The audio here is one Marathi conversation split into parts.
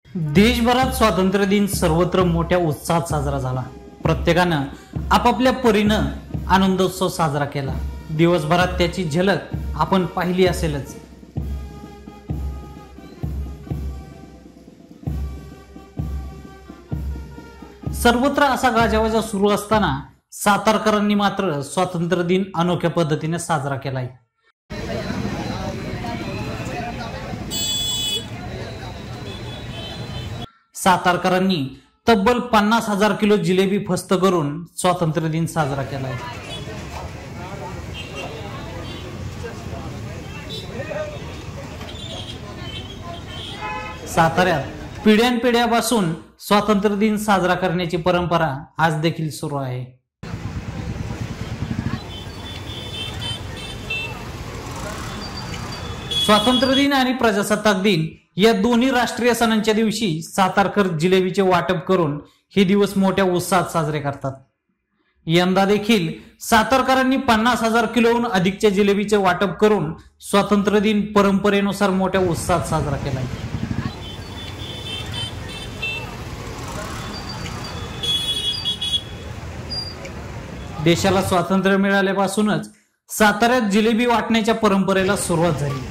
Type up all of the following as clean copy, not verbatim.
देशभरात स्वातंत्र्य दिन सर्वत्र मोठ्या उत्साहात साजरा झाला। प्रत्येकानं आपापल्या परीनं आनंदोत्सव साजरा केला। दिवसभरात त्याची झलक आपण पाहिली असेलच। सर्वत्र असा गाजावाजा सुरू असताना सातारकरांनी मात्र स्वातंत्र्य दिन अनोख्या पद्धतीने साजरा केलाय। सातारकरांनी तब्बल 50,000 किलो जिलेबी फस्त करून स्वातंत्र्य दिन साजरा केलाय। साताऱ्यात पिढ्यानपिढ्यापासून स्वातंत्र्य दिन साजरा करण्याची परंपरा आज देखील सुरू आहे। स्वातंत्र्य दिन आणि प्रजासत्ताक दिन या दोन्ही राष्ट्रीय सणांच्या दिवशी सातारकर जिलेबीचे वाटप करून हे दिवस मोठ्या उत्साहात साजरे करतात। यंदा देखील सातारकरांनी 50,000 किलोहून अधिकच्या जिलेबीचे वाटप करून स्वातंत्र्य दिन परंपरेनुसार मोठ्या उत्साहात साजरा केलाय। देशाला स्वातंत्र्य मिळाल्यापासूनच साताऱ्यात जिलेबी वाटण्याच्या परंपरेला सुरुवात झाली।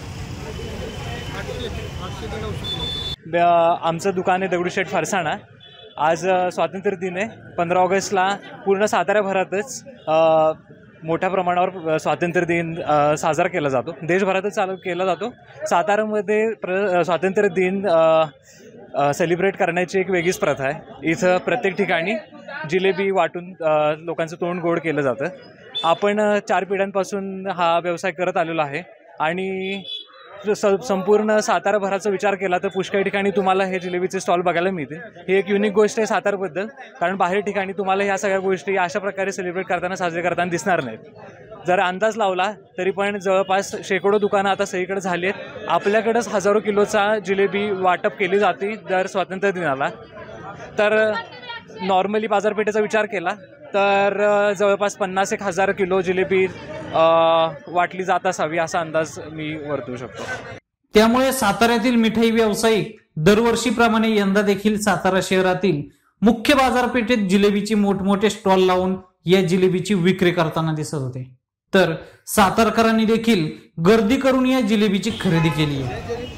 आमचं दुकान आहे दगडूशेठ फरसाणा। आज स्वातंत्र्य दिन आहे। 15 ऑगस्टला पूर्ण साताऱ्याभरातच मोठ्या प्रमाणावर स्वातंत्र्य दिन साजरा केला जातो। देशभरातच चालू केला जातो। साताऱ्यामध्ये स्वातंत्र्य दिन सेलिब्रेट करण्याची एक वेगळीच प्रथा आहे। इथं प्रत्येक ठिकाणी जिलेबी वाटून लोकांचं तोंड गोड केलं जातं। आपण 4 पिढ्यांपासून हा व्यवसाय करत आलेलो आहे आणि संपूर्ण साताराभराचा विचार केला तर पुष्कळ ठिकाणी तुम्हाला हे जिलेबीचे स्टॉल बघायला मिळतील। ही एक युनिक गोष्ट आहे सातारबद्दल, कारण बाहेर ठिकाणी तुम्हाला ह्या सगळ्या गोष्टी अशा प्रकारे सेलिब्रेट करताना साजरे करताना दिसणार नाहीत। जर अंदाज लावला तरी पण जवळपास शेकडो दुकानं आता सगळीकडे झाली आहेत। आपल्याकडेच हजारो किलोचा जिलेबी वाटप केली जाते दर स्वातंत्र्य दिनाला। तर नॉर्मली बाजारपेठेचा विचार केला तर जवळपास 50,000 किलो जिलेबी वाटली जात असावी असा अंदाज मी वर्तवू शकतो। त्यामुळे साताऱ्यातील मिठाई व्यावसायिक दरवर्षीप्रमाणे यंदा देखील सातारा शहरातील मुख्य बाजारपेठेत जिलेबीचे मोठमोठे स्टॉल लावून या जिलेबीची विक्री करताना दिसत होते। तर सातारकरांनी देखील गर्दी करून या जिलेबीची खरेदी केली आहे।